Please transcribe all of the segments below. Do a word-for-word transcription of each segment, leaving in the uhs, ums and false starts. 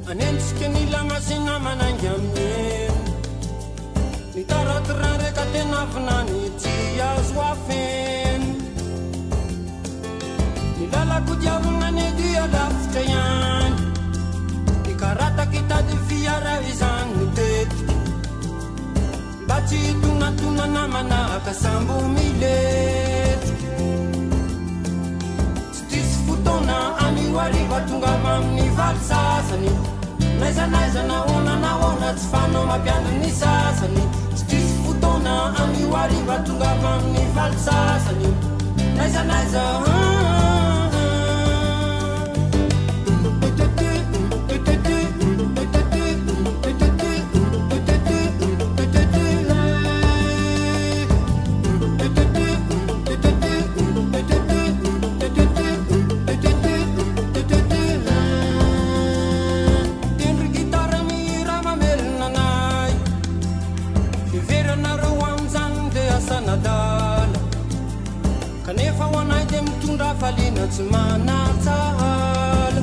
anentsika ny lamasina manangy amin'ny ny taratirareka tena vinany tsy azo afeny ny lalako diavana ny dia lavitra ihany ny karataky hitady fiara izany ny tetika mba tsy tonatona manaka sambo miletika tsy tisy fotoana anio ariva tonga avy amin'ny valy sasany naiza naiza nahoana nahoana tsy fanao mampiandro ny sasany tsy tisy fotoana anio ariva tonga avy amin'ny valy sasany naiza naiza kanefa ho anay dia mitondra faliana tsy manatsahala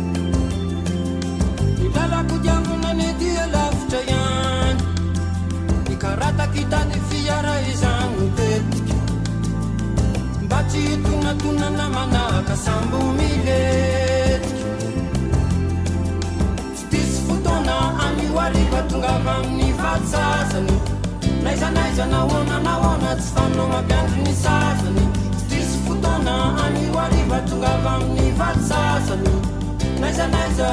ny lalako diavana ny dia lavitra ihany ny karataky hitady fiara izany no tetika mba tsy tonatonana manaka sambo miletika tsy tisy fotoana anio ariva tonga avy amin'ny valy sasany naiza naiza nahoana nahoana tsy fanao mampiandro ny sasany fotoana anio ariva tonga avy amin'ny valy sasany naiza naiza